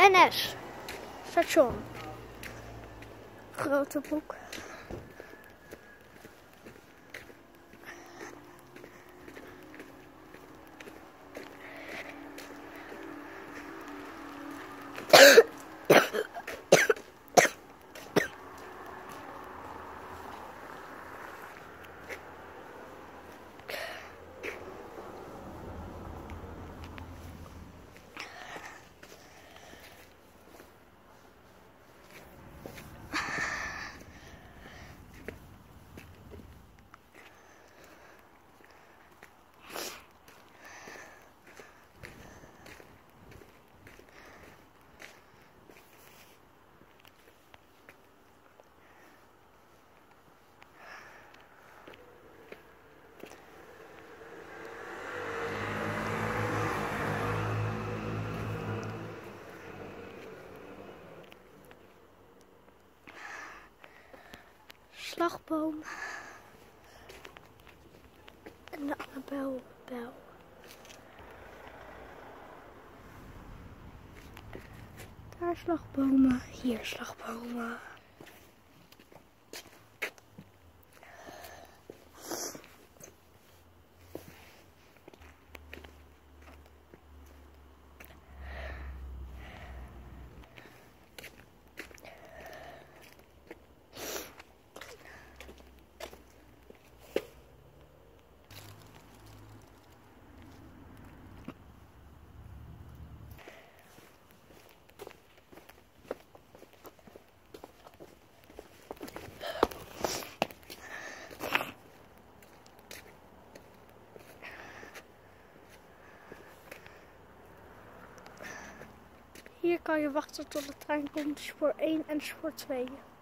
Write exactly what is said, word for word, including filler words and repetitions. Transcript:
N S. Station. Grote boek. Slagboom. En de Annabelbel. Daar slagbomen, hier slagbomen. Hier kan je wachten tot de trein komt, spoor één en spoor twee.